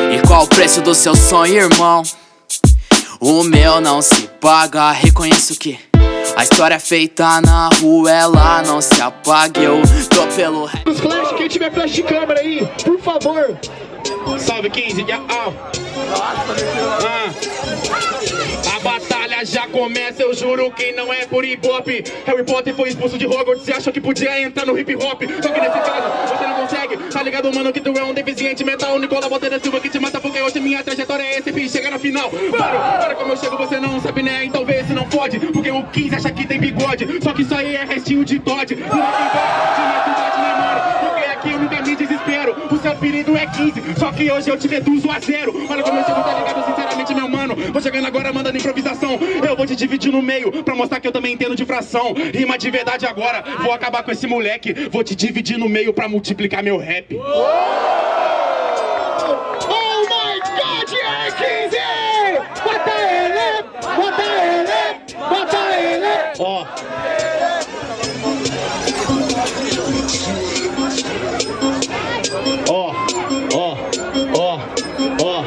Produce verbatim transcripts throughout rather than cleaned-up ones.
E qual o preço do seu sonho, irmão? O meu não se paga, reconheço que a história é feita na rua, ela não se apaga. Eu tô pelo rap. Os flash, quem tiver flash de câmera aí, por favor. Salve quinze, ah. ah. A batalha já começa, eu juro que não é por hip-hop. Harry Potter foi expulso de Hogwarts, você achou que podia entrar no hip-hop? Só que nesse caso, você não consegue. Tá ligado, mano, que tu é um deficiente mental. Nicola Botelho Silva que te mata porque hoje minha trajetória é esse fim, chega na final. Mano, agora como eu chego você não sabe, né? Então vê se não pode, porque o quinze acha que tem bigode. Só que isso aí é restinho de Todd. Não é de maturidade, né, mano? Porque aqui eu nunca me desespero. O seu apelido é quinze, só que hoje eu te reduzo a zero. Olha como eu chego, tá ligado? Sinceramente, meu mano, vou chegando agora mandando improvisação. Eu vou te dividir no meio, pra mostrar que eu também entendo de fração. Rima de verdade agora, vou acabar com esse moleque. Vou te dividir no meio pra multiplicar meu rap. Oh my God, é quinze! Bota ele, bota ele, bota ele. Ó. Ó, ó, ó, ó.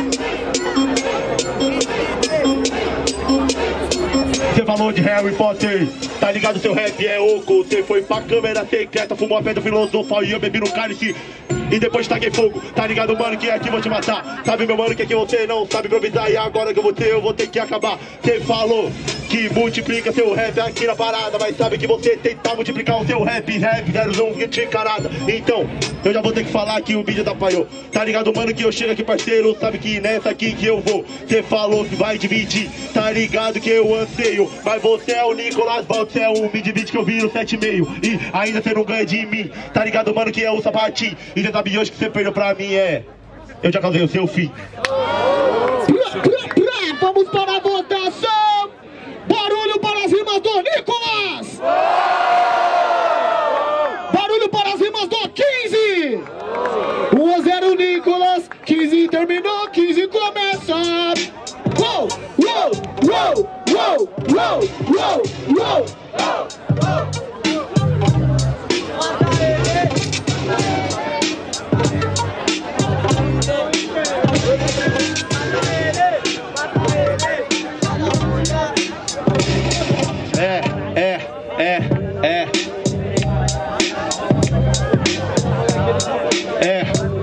Você falou de Harry Potter, tá ligado? Seu rap é oco. Você foi pra câmera secreta, fumou a pedra filosofal e eu bebi no cálice e depois taquei fogo. Tá ligado, mano, que aqui vou te matar. Sabe, meu mano, que aqui você não sabe improvisar. E agora que eu vou ter, eu vou ter que acabar. Você falou que multiplica seu rap aqui na parada, mas sabe que você tentar multiplicar o seu rap, rap, zero um de encarada. Então, eu já vou ter que falar que o vídeo atrapalhou. Tá ligado, mano, que eu chego aqui, parceiro, sabe que nessa aqui que eu vou. Você falou que vai dividir, tá ligado que eu anseio. Mas você é o Nicolas Balt, você é o mid-beat que eu vi no sete e meio. E ainda você não ganha de mim, tá ligado, mano, que é o sapatinho. E você sabe hoje que você perdeu pra mim, é... Eu já causei o seu fim. Vamos para a votação! Barulho para as rimas do Nicolas! Barulho para as rimas do quinze! um a zero Nicolas, quinze terminou, quinze começa! Uou, uou, uou, uou, uou, uou, uou, uou! É, é, é, é. É.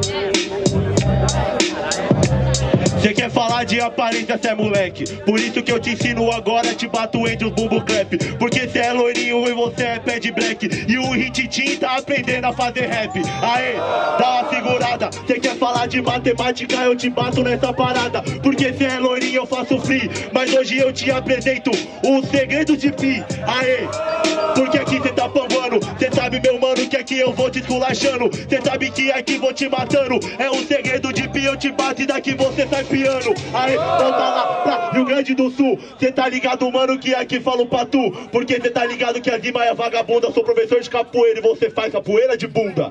Você quer falar de aparência, cê é moleque. Por isso que eu te ensino agora, te bato entre os bumbo clap. Porque cê é loirinho e você é pé de black. E o Hititim tá aprendendo a fazer rap. Aê, dá uma segurada. Cê quer falar de matemática, eu te bato nessa parada. Porque cê é loirinho, eu faço free. Mas hoje eu te apresento o segredo de Pi. Aê, porque aqui cê tá pambando. Cê sabe, meu mano, que aqui eu vou te esculachando. Cê sabe que aqui vou te matando. É o segredo de Pi, eu te bato e daqui você sai piano. Aí, volta lá pra Rio Grande do Sul. Cê tá ligado, mano, que aqui falo pra tu. Porque cê tá ligado que a rima é vagabunda. Sou professor de capoeira e você faz capoeira de bunda.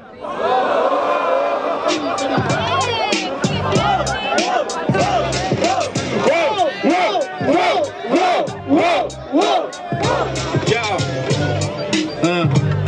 Yo. Uh,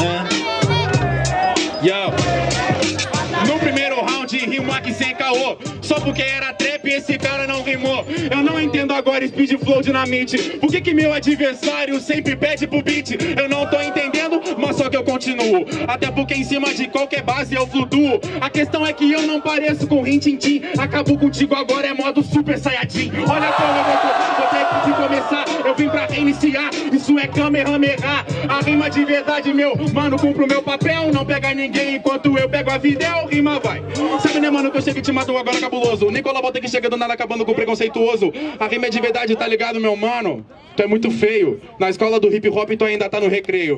uh. Yo. No primeiro round, rimo aqui sem caô. Só porque era trap, esse cara não rimou. Eu não entendo agora Speed Flow Dinamite. Por que que meu adversário sempre pede pro beat? Eu não tô entendendo, mas só que eu continuo. Até porque em cima de qualquer base eu flutuo. A questão é que eu não pareço com Rin-Tin-Tin. Acabo contigo agora, é modo Super Saiyajin. Olha como eu vou, vou ter que começar. Eu vim pra reiniciar, isso é Kamehameha. A rima de verdade, meu mano, cumpro o meu papel. Não pega ninguém enquanto eu pego a vida, eu rima vai. Sabe, né, mano, que eu chego e te mato agora cabuloso. Nicola Bota que chega do nada acabando com o preconceituoso. A rima é de verdade, tá ligado, meu mano? Tu é muito feio. Na escola do hip hop tu ainda tá no recreio.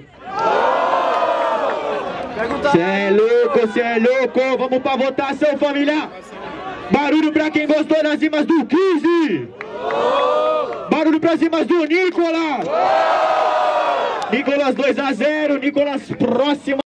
Cê é louco, cê é louco. Vamos pra votação, família. Barulho pra quem gostou das rimas do quinze. Barulho pras rimas do Nicolas. Nicolas dois a zero, Nicolas próximo.